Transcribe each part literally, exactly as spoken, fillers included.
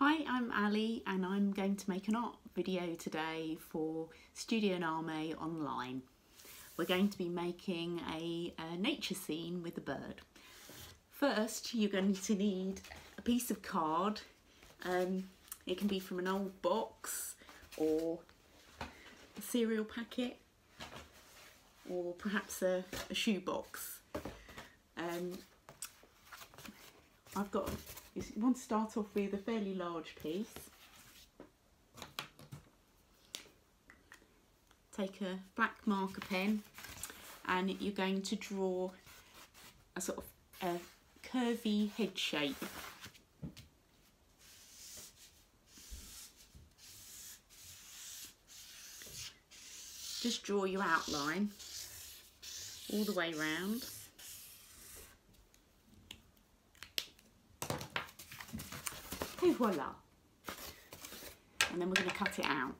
Hi, I'm Ali and I'm going to make an art video today for studionAme online. We're going to be making a, a nature scene with a bird. First, you're going to need a piece of card. Um, it can be from an old box or a cereal packet or perhaps a, a shoe box. Um, I've got, you want to start off with a fairly large piece. Take a black marker pen and you're going to draw a sort of a curvy head shape. Just draw your outline all the way round. Et voila. And then we're going to cut it out.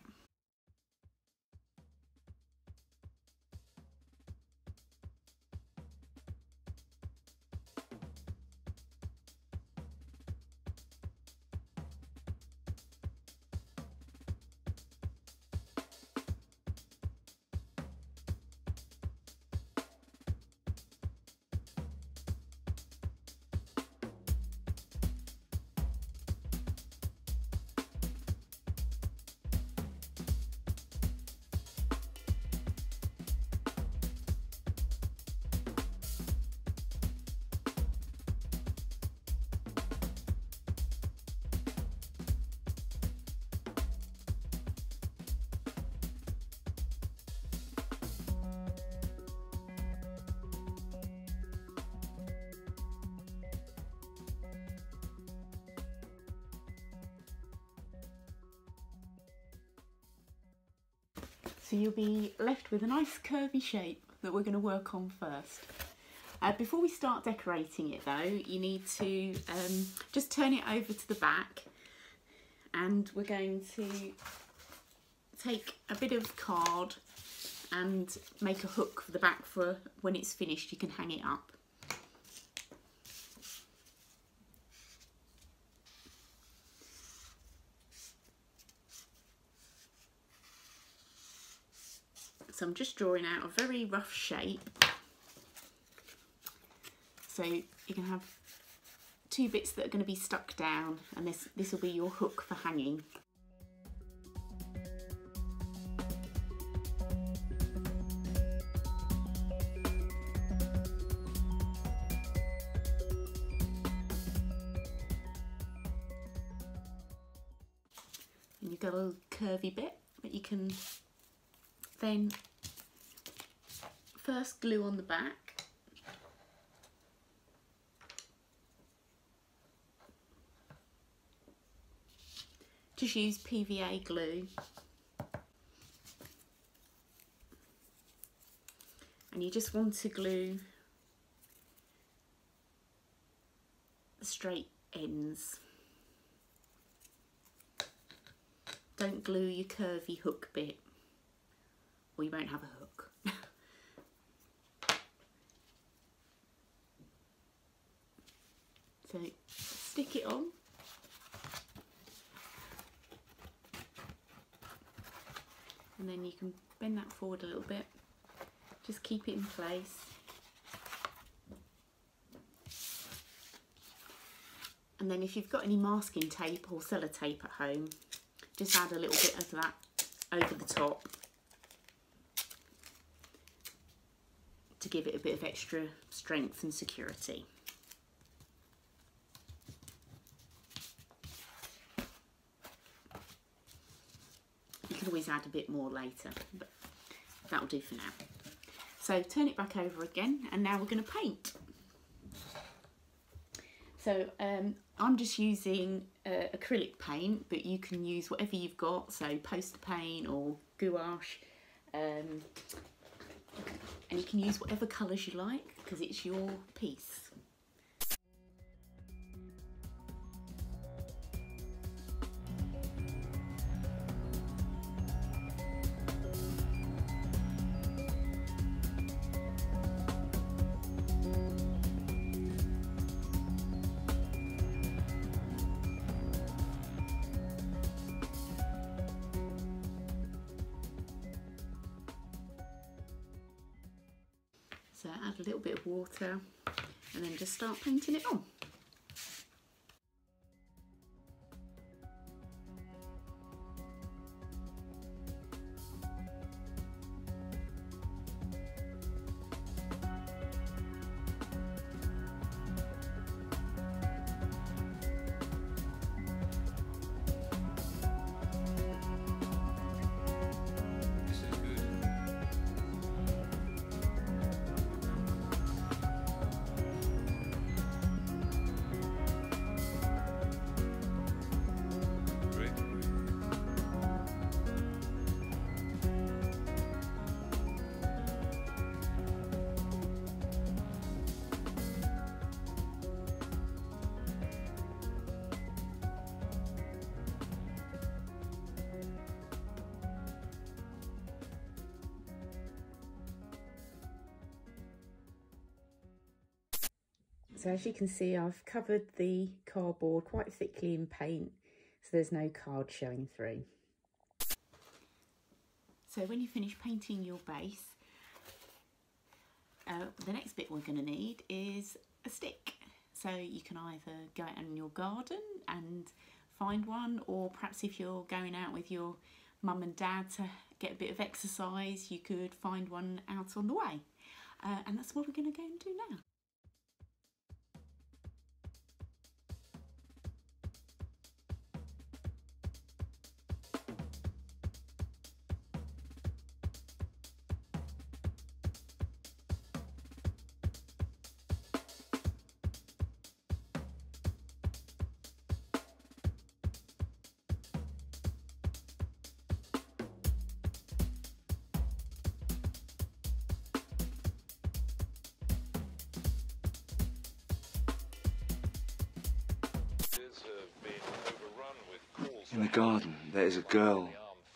So you'll be left with a nice curvy shape that we're going to work on first. Uh, before we start decorating it though, you need to um, just turn it over to the back, and we're going to take a bit of card and make a hook for the back for when it's finished you can hang it up. So I'm just drawing out a very rough shape. So you can have two bits that are going to be stuck down, and this this will be your hook for hanging. And you've got a little curvy bit that you can then first glue on the back. Just use P V A glue, and you just want to glue the straight ends. Don't glue your curvy hook bit, or you won't have a hook. So stick it on. And then you can bend that forward a little bit. Just keep it in place. And then if you've got any masking tape or sellotape at home, just add a little bit of that over the top to give it a bit of extra strength and security. You can always add a bit more later, but that'll do for now. So turn it back over again, and now we're going to paint. So um, I'm just using uh, acrylic paint, but you can use whatever you've got, so poster paint or gouache. Um, And you can use whatever colours you like because it's your piece. So add a little bit of water and then just start painting it on. So as you can see, I've covered the cardboard quite thickly in paint, so there's no card showing through. So when you finish painting your base, uh, the next bit we're going to need is a stick. So you can either go out in your garden and find one, or perhaps if you're going out with your mum and dad to get a bit of exercise, you could find one out on the way. Uh, and that's what we're going to go and do now. In the garden, there is a girl.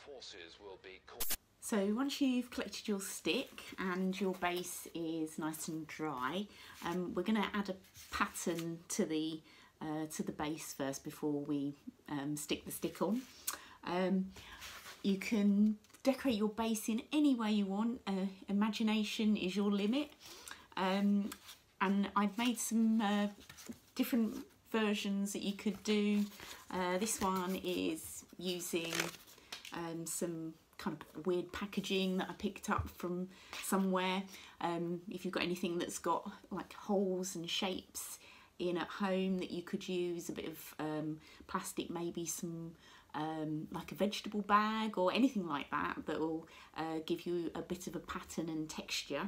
So once you've collected your stick and your base is nice and dry, um, we're going to add a pattern to the uh, to the base first before we um, stick the stick on. Um, you can decorate your base in any way you want. Uh, imagination is your limit. Um, and I've made some uh, different versions that you could do. Uh, this one is using um, some kind of weird packaging that I picked up from somewhere. Um, if you've got anything that's got like holes and shapes in at home that you could use, a bit of um, plastic, maybe some um, like a vegetable bag or anything like that, that will uh, give you a bit of a pattern and texture.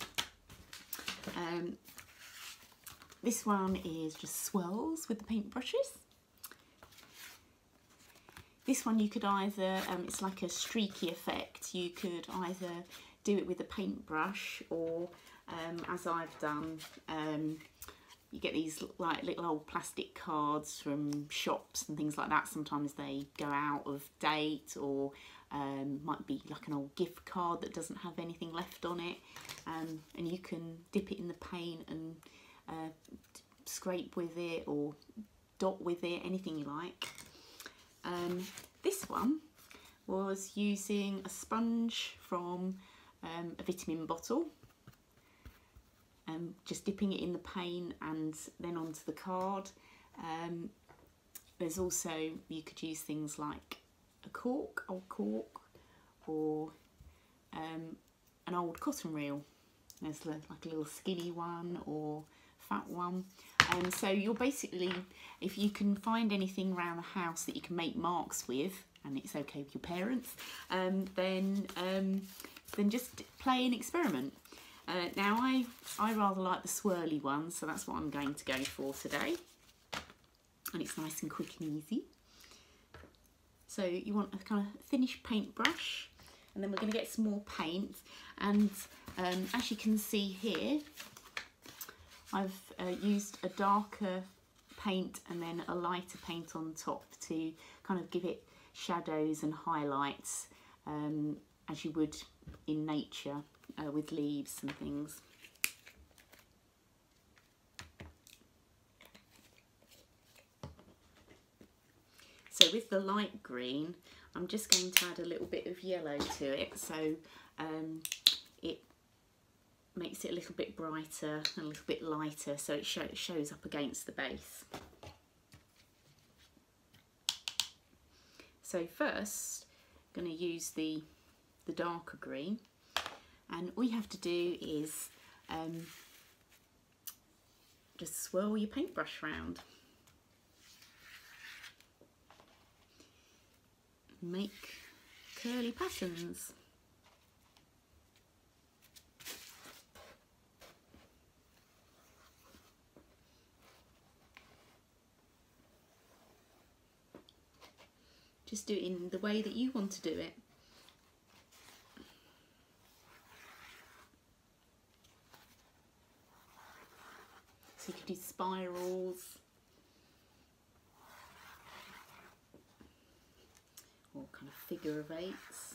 Um, This one is just swirls with the paintbrushes. This one you could either, um, it's like a streaky effect, you could either do it with a paintbrush or, um, as I've done, um, you get these like little old plastic cards from shops and things like that. Sometimes they go out of date, or um, might be like an old gift card that doesn't have anything left on it, um, and you can dip it in the paint and Uh, scrape with it or dot with it, anything you like. Um, this one was using a sponge from um, a vitamin bottle, um, just dipping it in the paint and then onto the card. Um, there's also, you could use things like a cork, old cork, or um, an old cotton reel. There's like a little skinny one or fat one. And um, so you're basically, if you can find anything around the house that you can make marks with, and it's okay with your parents, um, then um, then just play and experiment. Uh, now I, I rather like the swirly one, so that's what I'm going to go for today. And it's nice and quick and easy. So you want a kind of thinnish paintbrush, and then we're going to get some more paint. And um, as you can see here, I've uh, used a darker paint and then a lighter paint on top to kind of give it shadows and highlights, um, as you would in nature uh, with leaves and things. So with the light green, I'm just going to add a little bit of yellow to it, so um, it makes it a little bit brighter and a little bit lighter, so it show, shows up against the base. So first, I'm going to use the, the darker green, and all you have to do is um, just swirl your paintbrush round. Make curly patterns. Just do it in the way that you want to do it. So you could do spirals, or kind of figure of eights.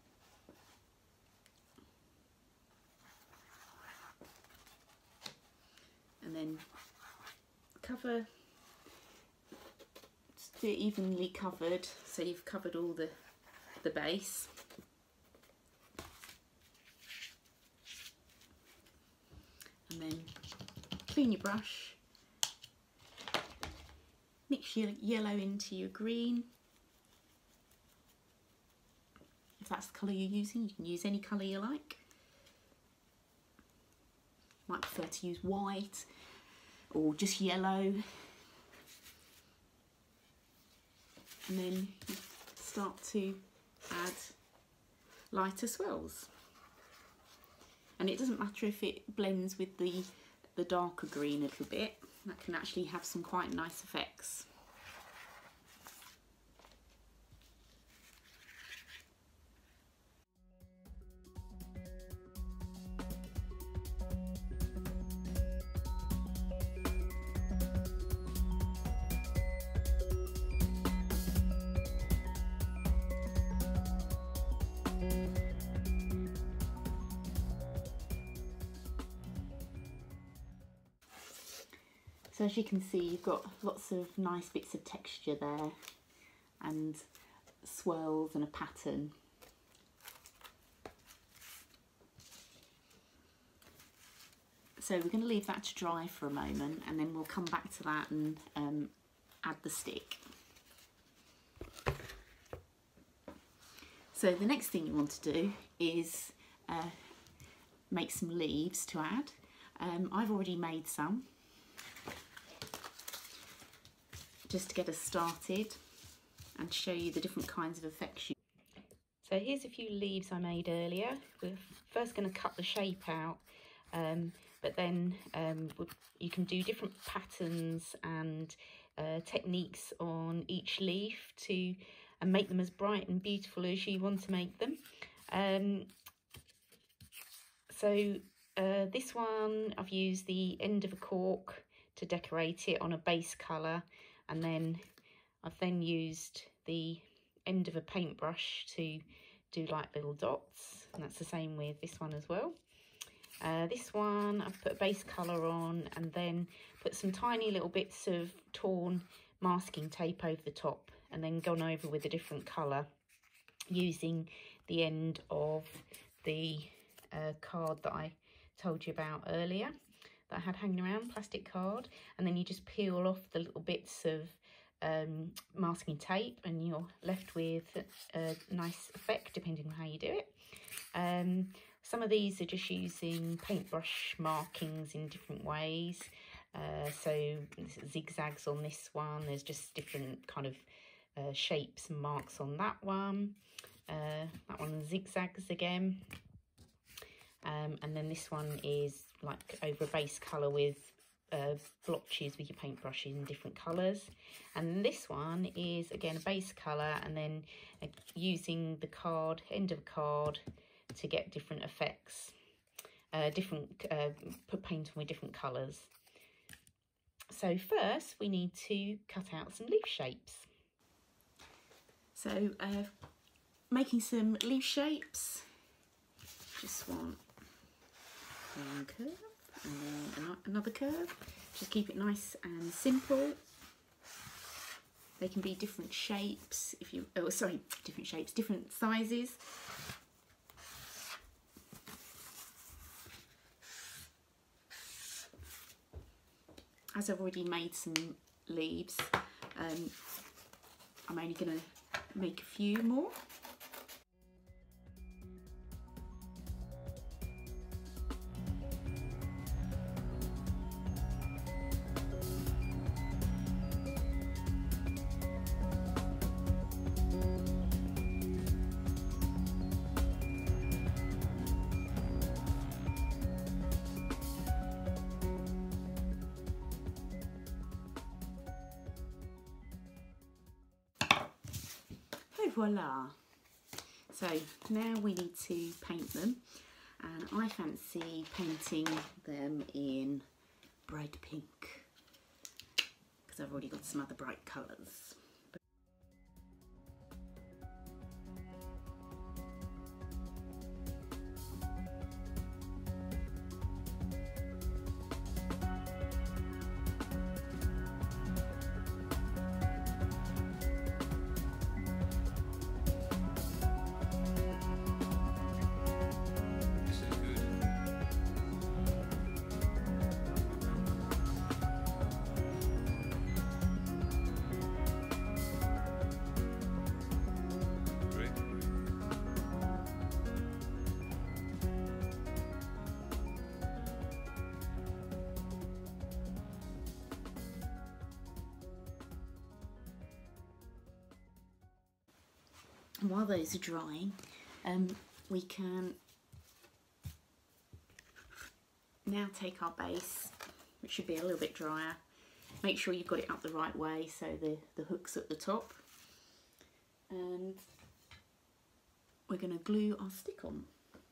And then cover, just do it evenly covered, so you've covered all the, the base. And then clean your brush, mix your yellow into your green. If that's the colour you're using, you can use any colour you like. Might prefer to use white or just yellow. And then you start to add lighter swirls. And it doesn't matter if it blends with the, the darker green a little bit, that can actually have some quite nice effects. So as you can see, you've got lots of nice bits of texture there and swirls and a pattern. So we're going to leave that to dry for a moment, and then we'll come back to that and um, add the stick. So the next thing you want to do is uh, make some leaves to add. Um, I've already made some, just to get us started and show you the different kinds of effects you. So here's a few leaves I made earlier. We're first going to cut the shape out, um, but then um, you can do different patterns and uh, techniques on each leaf to and make them as bright and beautiful as you want to make them. Um, so uh, this one, I've used the end of a cork to decorate it on a base colour. And then I've then used the end of a paintbrush to do like little dots, and that's the same with this one as well. Uh, this one I've put a base colour on and then put some tiny little bits of torn masking tape over the top, and then gone over with a different colour using the end of the uh, card that I told you about earlier, that I had hanging around, plastic card. And then you just peel off the little bits of um, masking tape and you're left with a nice effect depending on how you do it. Um, some of these are just using paintbrush markings in different ways. Uh, so zigzags on this one, there's just different kind of uh, shapes and marks on that one. Uh, that one zigzags again. Um, and then this one is like over a base colour with uh, blotches with your paintbrush in different colours. And then this one is again a base colour, and then uh, using the card, end of a card, to get different effects, uh, different uh, put paint on with different colours. So first we need to cut out some leaf shapes. So uh, making some leaf shapes, just want one curve and then another curve. Just keep it nice and simple. They can be different shapes if you, oh sorry, different shapes, different sizes. as I've already made some leaves, um, I'm only going to make a few more. Voila! So now we need to paint them, and I fancy painting them in bright pink because I've already got some other bright colours. And while those are drying, um, we can now take our base, which should be a little bit drier. Make sure you've got it up the right way so the, the hook's at the top. And we're going to glue our stick on.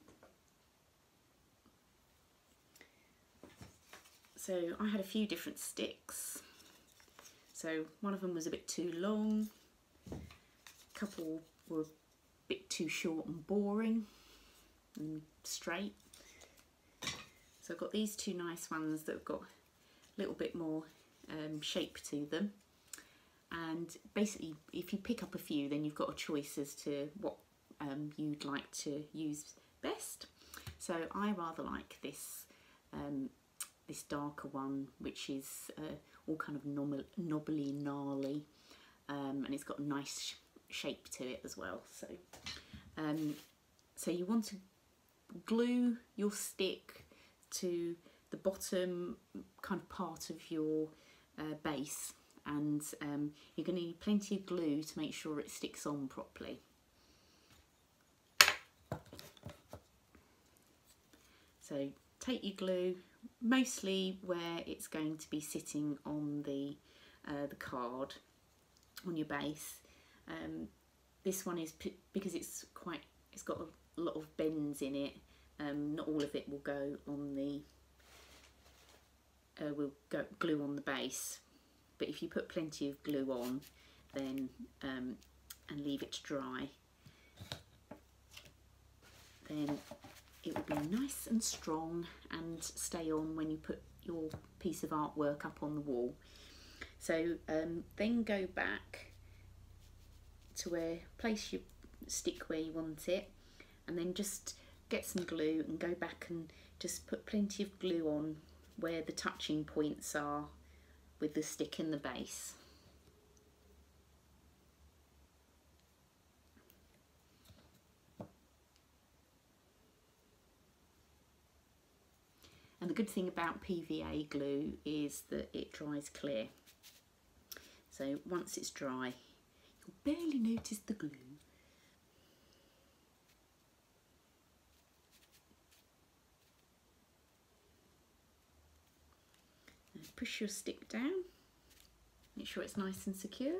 So I had a few different sticks. So one of them was a bit too long, a couple were a bit too short and boring and straight. So I've got these two nice ones that have got a little bit more um, shape to them, and basically if you pick up a few then you've got a choice as to what um, you'd like to use best. So I rather like this um, this darker one, which is uh, all kind of knobbly gnarly, um, and it's got a nice shape to it as well. So um, so you want to glue your stick to the bottom kind of part of your uh, base, and um, you're going to need plenty of glue to make sure it sticks on properly. So take your glue mostly where it's going to be sitting on the uh, the card on your base. Um, this one is p because it's quite it's got a lot of bends in it. Um, not all of it will go on the uh, will go glue on the base, but if you put plenty of glue on, then um, and leave it to dry, then it will be nice and strong and stay on when you put your piece of artwork up on the wall. So um, then go back to where, place your stick where you want it, and then just get some glue and go back and just put plenty of glue on where the touching points are with the stick in the base. And the good thing about P V A glue is that it dries clear. So once it's dry, you'll barely notice the glue. Now push your stick down, make sure it's nice and secure.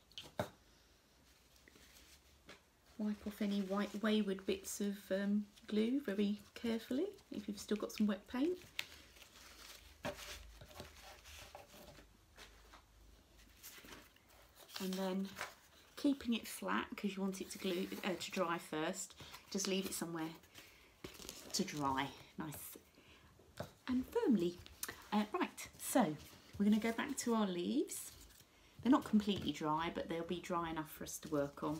Wipe off any white wayward bits of um, glue very carefully if you've still got some wet paint. And then keeping it flat because you want it to glue uh, to dry first, just leave it somewhere to dry nice and firmly. Uh, right, so we're going to go back to our leaves. They're not completely dry, but they'll be dry enough for us to work on.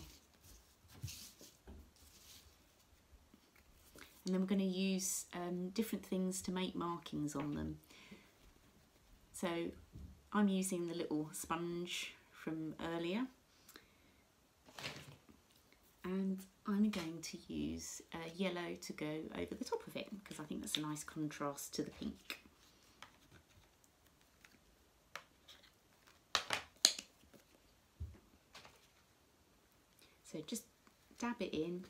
And then we're going to use um, different things to make markings on them. So I'm using the little sponge from earlier, and I'm going to use uh, yellow to go over the top of it because I think that's a nice contrast to the pink. So just dab it in.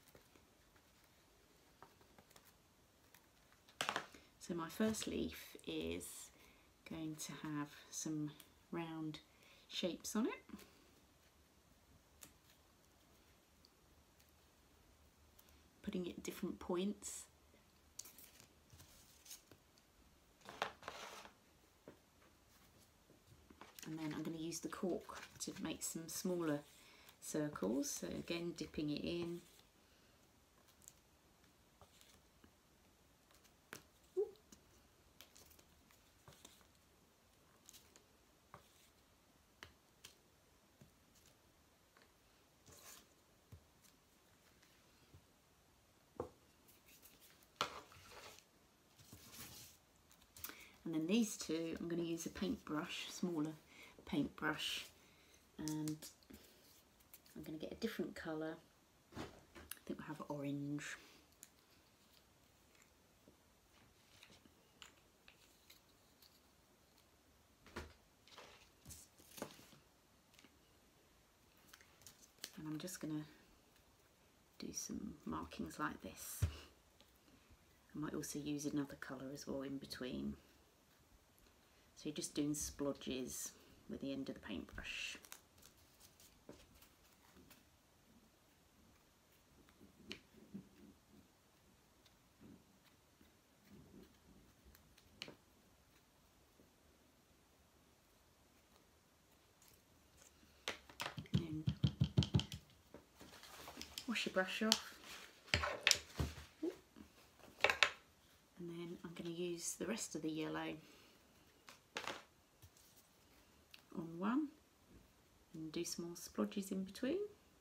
So my first leaf is going to have some round shapes on it. Putting it at different points. And then I'm going to use the cork to make some smaller circles. So again, dipping it in. And then these two, I'm going to use a paintbrush, smaller paintbrush, and I'm going to get a different colour. I think we'll have orange. And I'm just going to do some markings like this. I might also use another colour as well in between. So you're just doing splodges with the end of the paintbrush. And then wash your brush off. And then I'm going to use the rest of the yellow on one and do some more splodges in between.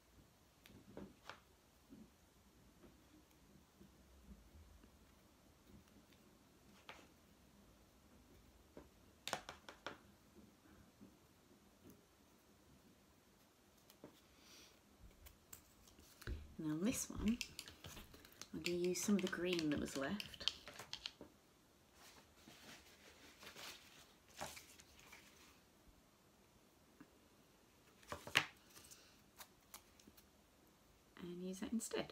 And on this one, I'm going to use some of the green that was left. And use that instead.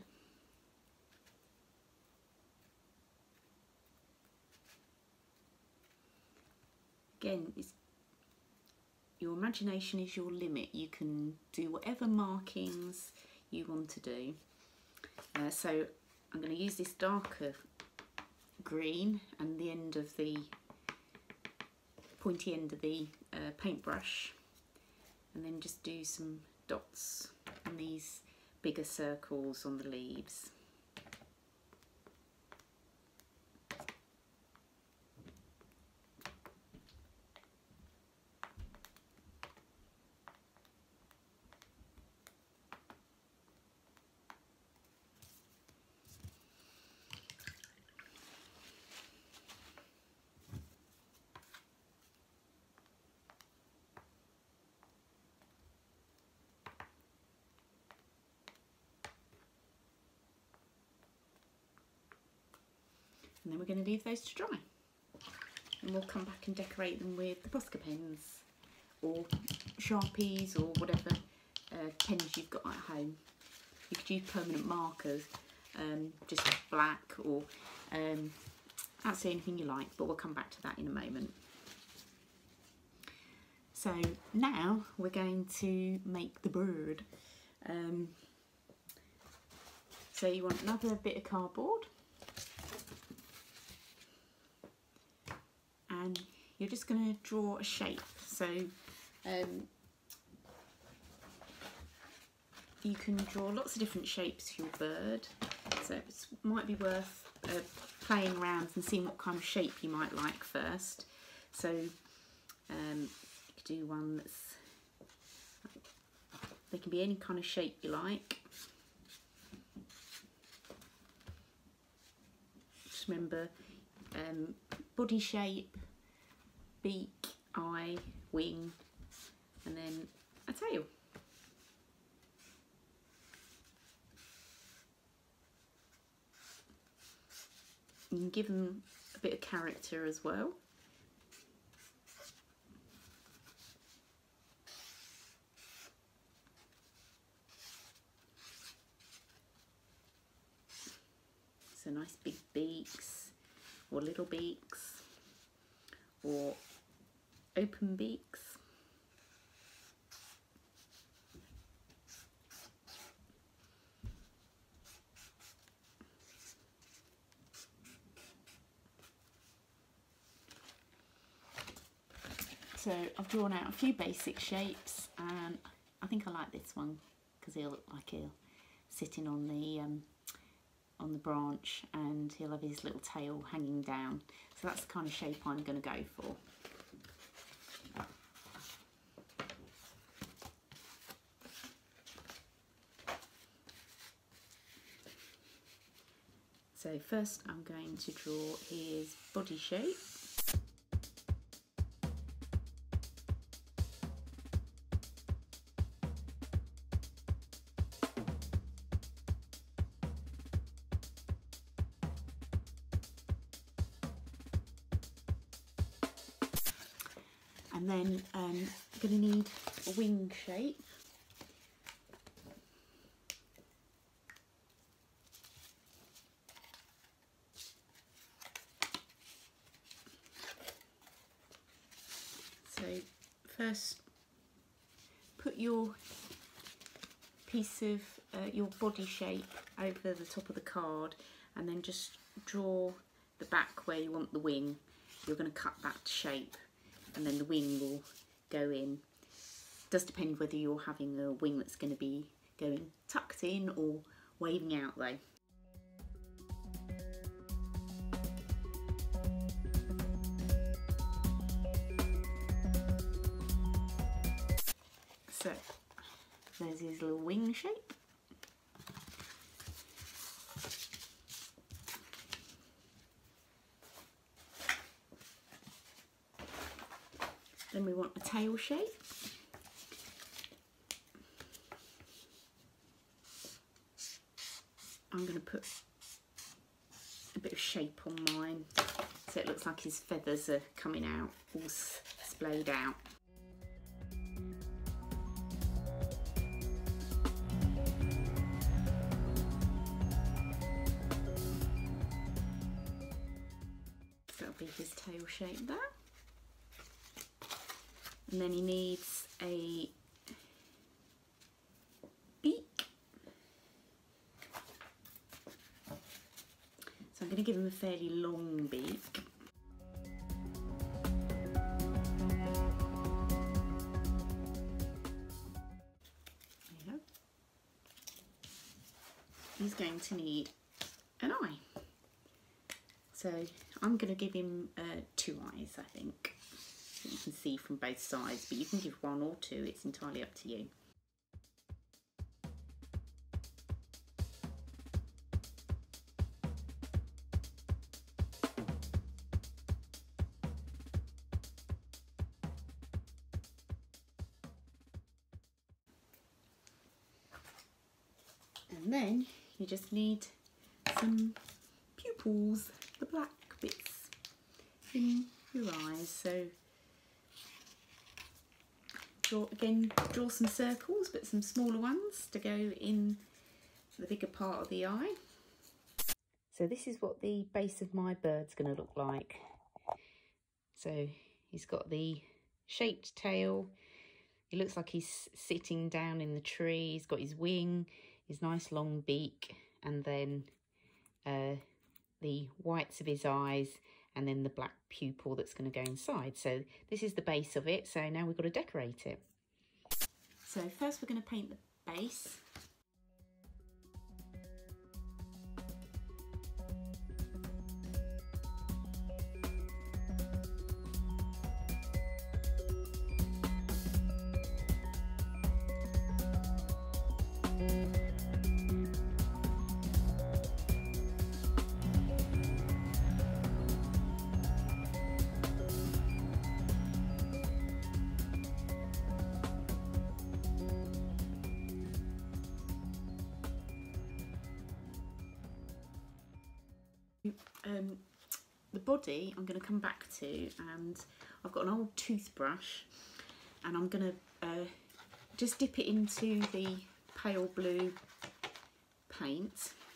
Again, it's, your imagination is your limit. You can do whatever markings you want to do. Uh, so I'm going to use this darker green and the end of the pointy end of the uh, paintbrush, and then just do some dots on these bigger circles on the leaves. And then we're going to leave those to dry, and we'll come back and decorate them with the Posca pens or Sharpies or whatever uh, pens you've got at home. You could use permanent markers, um, just black, or um, absolutely anything you like, but we'll come back to that in a moment. So now we're going to make the bird. Um, so you want another bit of cardboard. And you're just going to draw a shape. So um, you can draw lots of different shapes for your bird. So it might be worth uh, playing around and seeing what kind of shape you might like first. So um, you could do one that's, they can be any kind of shape you like. Just remember um, body shape, beak, eye, wing, and then a tail. You can give them a bit of character as well. So nice big beaks, or little beaks, or open beaks. So I've drawn out a few basic shapes, and I think I like this one because he'll look like he'll sitting on the um, on the branch, and he'll have his little tail hanging down. So that's the kind of shape I'm going to go for. So first I'm going to draw his body shape. And then um, I'm going to need a wing shape. So first put your piece of uh, your body shape over the top of the card, and then just draw the back where you want the wing. You're going to cut that shape, and then the wing will go in. It does depend whether you're having a wing that's going to be going tucked in or waving out though. So there's his little wing shape. Then we want a tail shape. I'm going to put a bit of shape on mine so it looks like his feathers are coming out, all splayed out. So that'll be his tail shape there. And then he needs a beak. So I'm going to give him a fairly long beak. There you go. He's going to need an eye. So I'm going to give him uh, two eyes, I think. You can see from both sides, but you can give one or two, it's entirely up to you. And then you just need some pupils, the black bits in your eyes. So draw, again, draw some circles, but some smaller ones to go in the bigger part of the eye. So this is what the base of my bird's going to look like. So he's got the shaped tail. He looks like he's sitting down in the tree. He's got his wing, his nice long beak, and then uh, the whites of his eyes, and then the black pupil that's going to go inside. So this is the base of it. So now we've got to decorate it. So first we're going to paint the base. um, the body I'm going to come back to, and I've got an old toothbrush, and I'm going to uh, just dip it into the pale blue paint.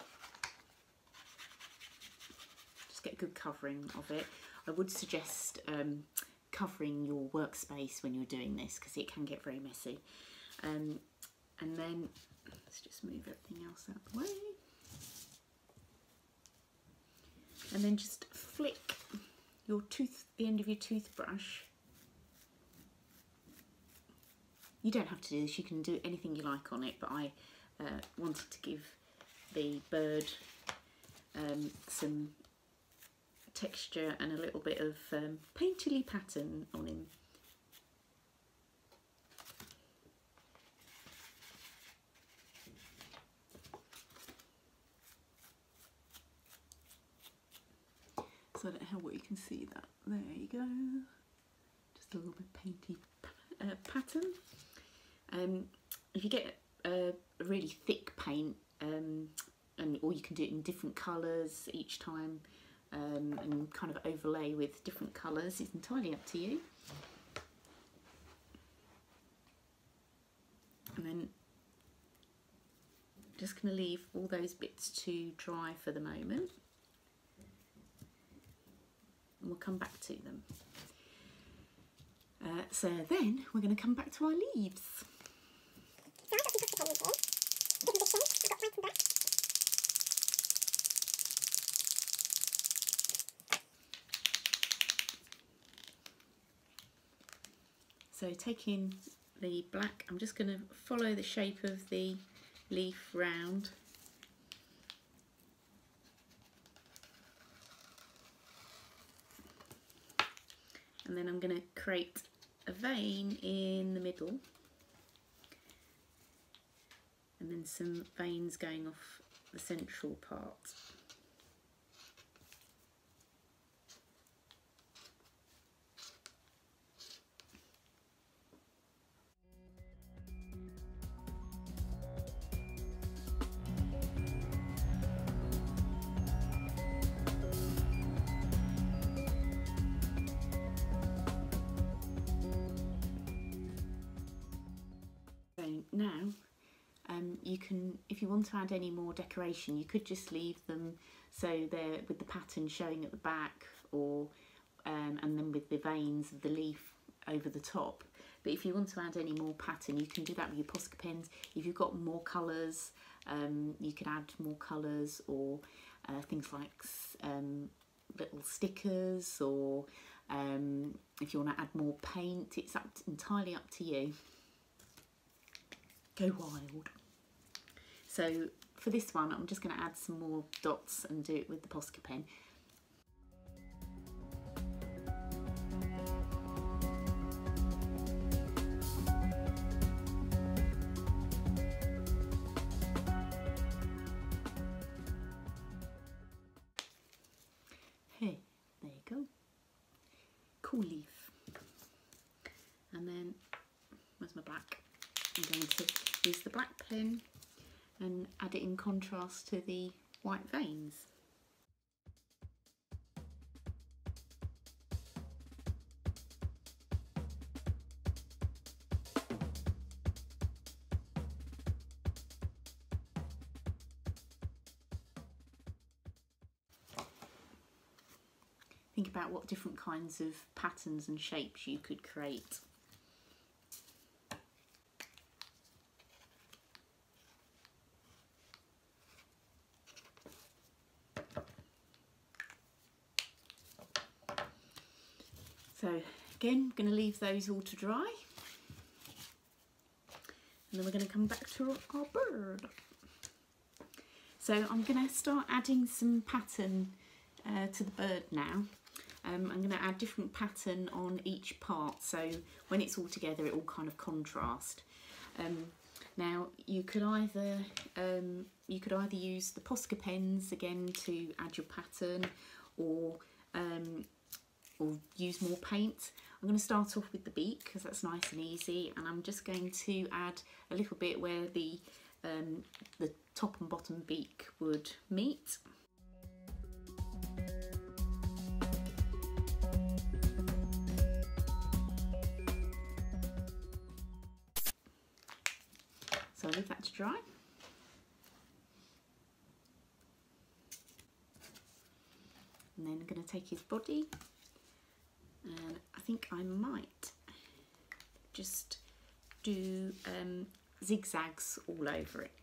Just get a good covering of it. I would suggest um, covering your workspace when you're doing this, because it can get very messy. Um, and then let's just move everything else out of the way. And then just flick your tooth, the end of your toothbrush. You don't have to do this, you can do anything you like on it, but I uh, wanted to give the bird um, some texture and a little bit of um, painterly pattern on him. So I don't know what you can see that. There you go. Just a little bit painty uh, pattern. Um, if you get a, a really thick paint, um, and or you can do it in different colours each time, um, and kind of overlay with different colours, it's entirely up to you. And then just going to leave all those bits to dry for the moment, and we'll come back to them. Uh, so then we're going to come back to our leaves. So taking the black, I'm just going to follow the shape of the leaf round. And then I'm going to create a vein in the middle, and then some veins going off the central part. Now um, you can, if you want to add any more decoration, you could just leave them so they're with the pattern showing at the back, or um, and then with the veins of the leaf over the top. But if you want to add any more pattern, you can do that with your Posca pens. If you've got more colours, um, you could add more colours, or uh, things like um, little stickers, or um, if you want to add more paint, it's up to, entirely up to you. Go wild. So for this one, I'm just going to add some more dots and do it with the Posca pen. Hey, there you go. Cool leaf. And then, where's my black? I'm going to use the black pen and add it in contrast to the white veins. Think about what different kinds of patterns and shapes you could create. So again, I'm going to leave those all to dry, and then we're going to come back to our bird. So I'm going to start adding some pattern uh, to the bird now. Um, I'm going to add different pattern on each part, so when it's all together it all kind of contrast. Um, now you could either um, you could either use the Posca pens again to add your pattern, or um, or use more paint. I'm going to start off with the beak because that's nice and easy, and I'm just going to add a little bit where the um, the top and bottom beak would meet. leave that to dry. And then I'm going to take his body, and I think I might just do um, zigzags all over it.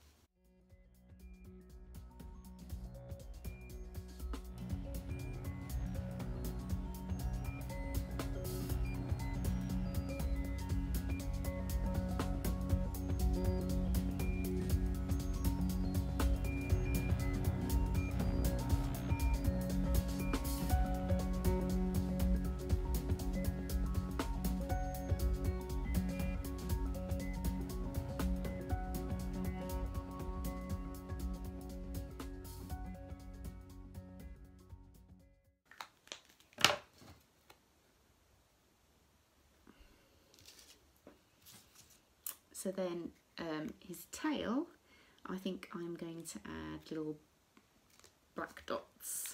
So then um, his tail, I think I'm going to add little black dots.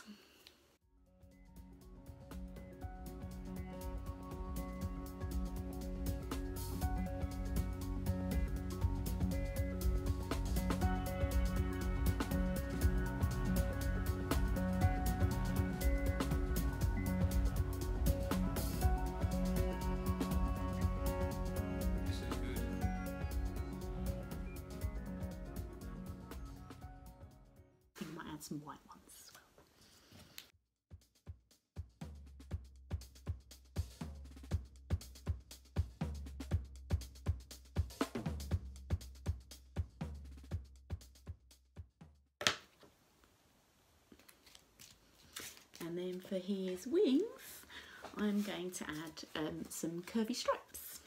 Some white ones as well. And then for his wings, I'm going to add um, some curvy stripes.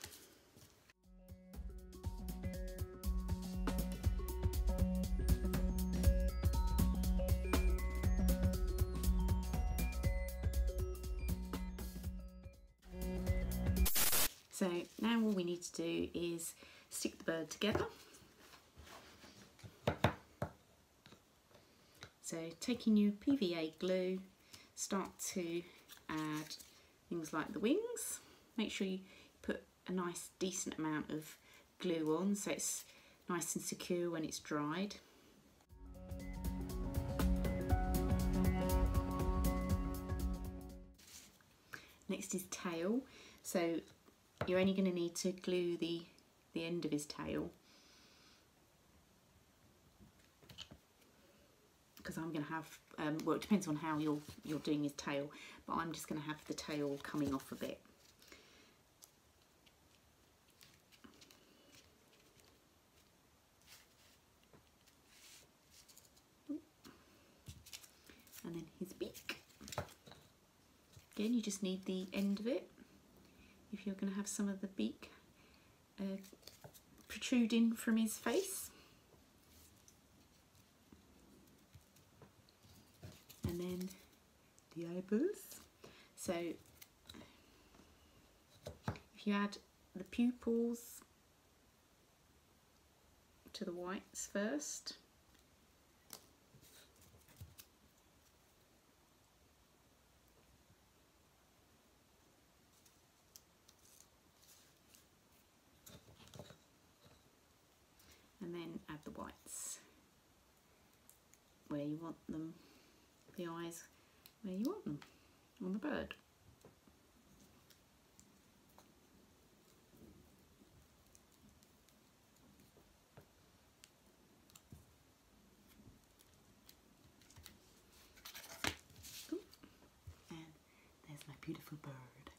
So now all we need to do is stick the bird together. So taking your P V A glue, start to add things like the wings. Make sure you put a nice decent amount of glue on so it's nice and secure when it's dried. Next is tail. So you're only going to need to glue the, the end of his tail, because I'm going to have, um, well, it depends on how you're, you're doing his tail, but I'm just going to have the tail coming off a bit. And then his beak. Again, you just need the end of it if you're going to have some of the beak uh, protruding from his face. And then the eyeballs. So if you add the pupils to the whites first, and then add the whites where you want them, the eyes where you want them on the bird. Ooh. And there's my beautiful bird.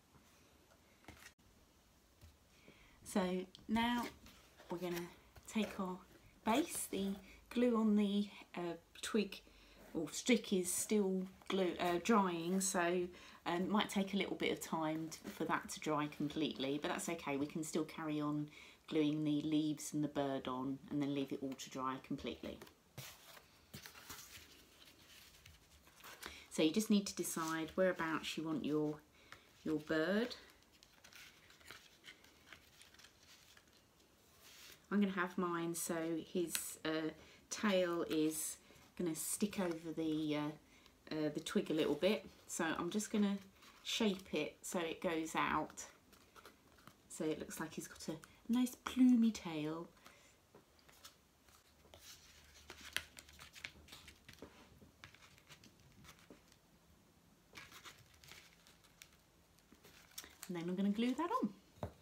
So now we're going to take our base. The glue on the uh, twig or stick is still glue uh, drying, so um, it might take a little bit of time to, for that to dry completely, but that's okay. We can still carry on gluing the leaves and the bird on and then leave it all to dry completely. So you just need to decide whereabouts you want your your bird. I'm going to have mine so his uh, tail is going to stick over the uh, uh, the twig a little bit. So I'm just going to shape it so it goes out. So it looks like he's got a nice plumey tail, And then I'm going to glue that on.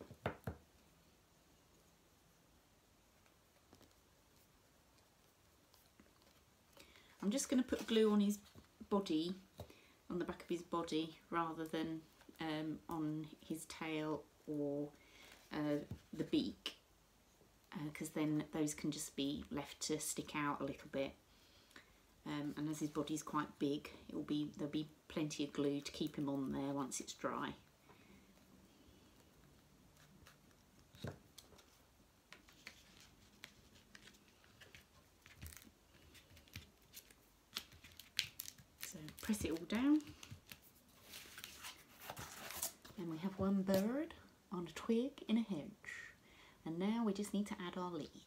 I'm just going to put glue on his body, on the back of his body, rather than um, on his tail or uh, the beak, because uh, then those can just be left to stick out a little bit. Um, and as his body's quite big, it will be there'll be plenty of glue to keep him on there once it's dry. So press it all down, and we have one bird on a twig in a hedge. And now we just need to add our leaves.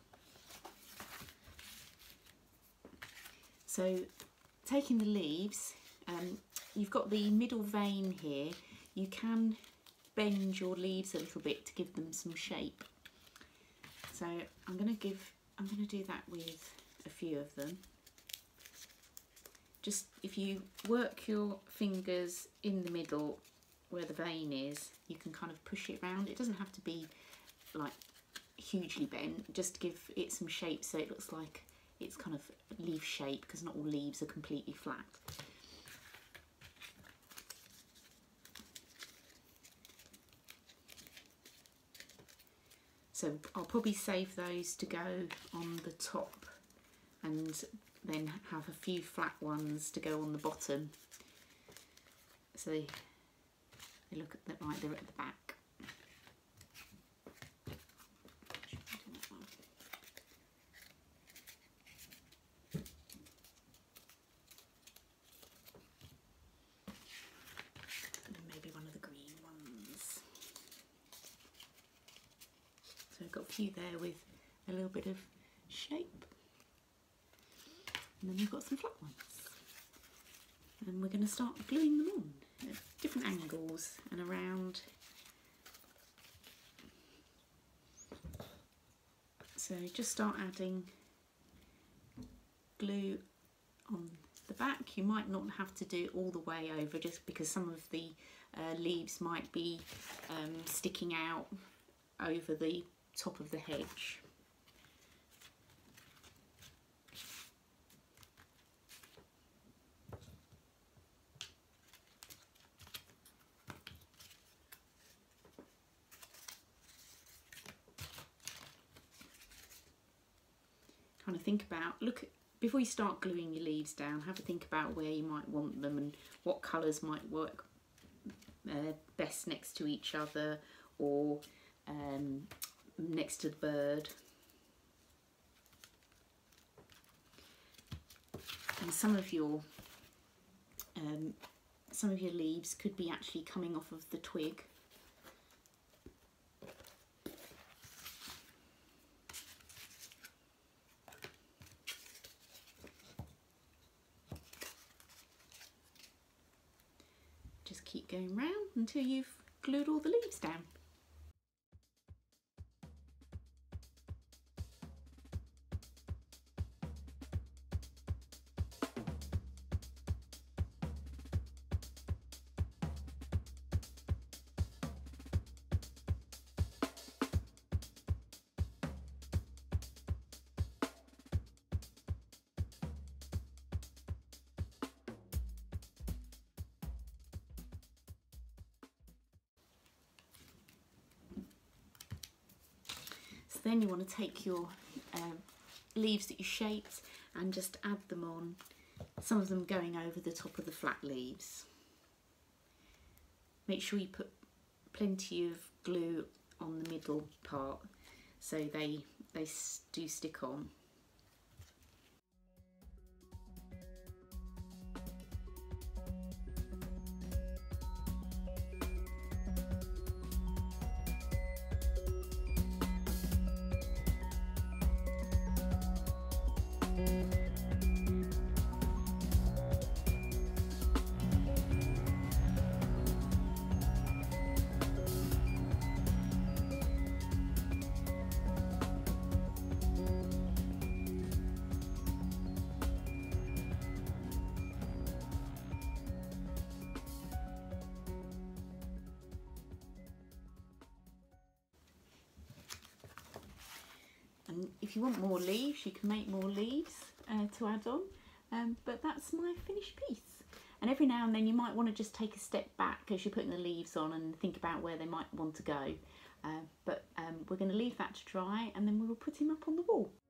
So taking the leaves, um, you've got the middle vein here. You can bend your leaves a little bit to give them some shape. So I'm going to give, I'm going to do that with a few of them. Just if you work your fingers in the middle where the vein is, you can kind of push it round. It doesn't have to be like hugely bent, just to give it some shape so it looks like it's kind of leaf shape, because not all leaves are completely flat. So I'll probably save those to go on the top and then have a few flat ones to go on the bottom. So they, they look at the, right, they're at the back. So I've got a few there with a little bit of shape, and then we've got some flat ones, and we're going to start gluing them on at different angles and around. So just start adding glue on the back. You might not have to do it all the way over, just because some of the uh, leaves might be um, sticking out over the top of the hedge. Kind of think about, look at, before you start gluing your leaves down, have a think about where you might want them and what colours might work uh, best next to each other, or um, next to the bird. And some of your um, some of your leaves could be actually coming off of the twig. Just keep going round until you've glued all the leaves down. Then you want to take your uh, leaves that you shaped and just add them on, some of them going over the top of the flat leaves. Make sure you put plenty of glue on the middle part so they, they do stick on. And if you want more leaves, you can make more leaves uh, to add on. Um, but that's my finished piece. And every now and then you might want to just take a step back as you're putting the leaves on and think about where they might want to go. Uh, but um, we're going to leave that to dry, and then we will put him up on the wall.